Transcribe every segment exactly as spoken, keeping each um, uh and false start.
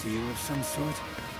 seal of some sort?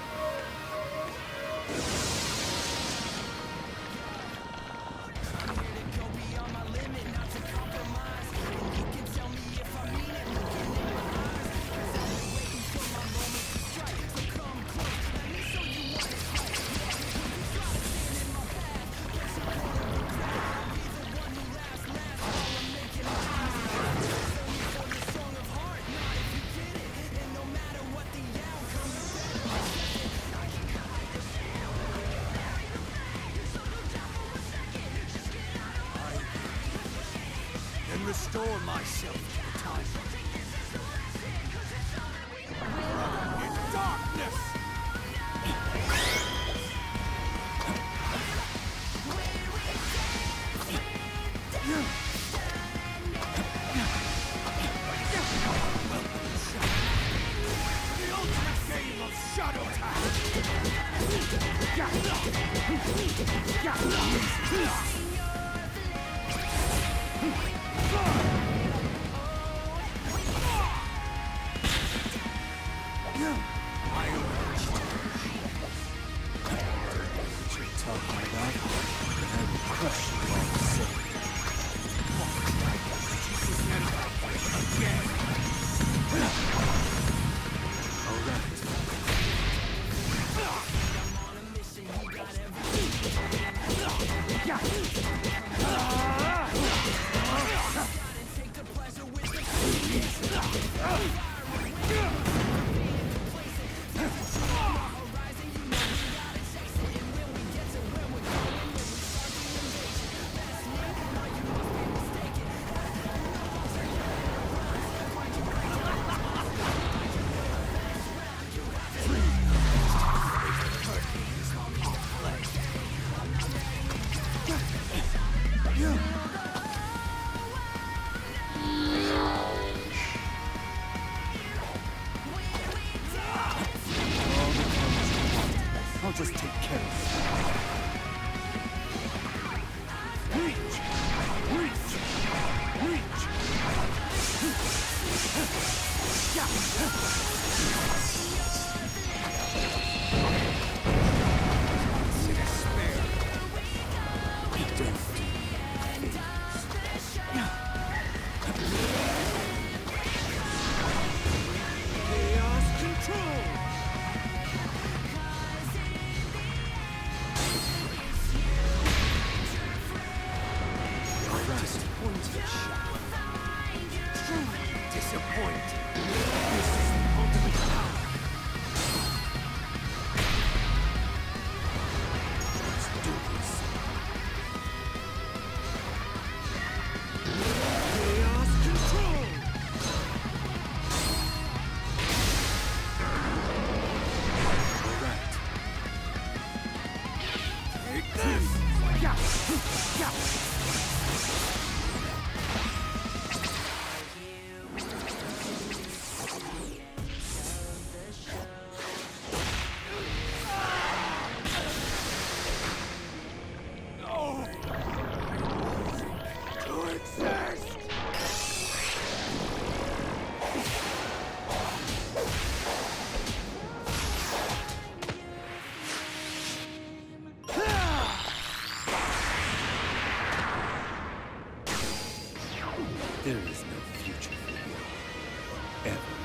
Restore myself to the time. In darkness! The ultimate game of shadow attack! I'll just take care of it. Reach! Reach! Reach! Chaos control! Disappointed shadow. Truly disappointed. This is the ultimate power. Let's do this. Chaos control. All right. Take this. Yeah. Yeah. There is no future for you. Ever.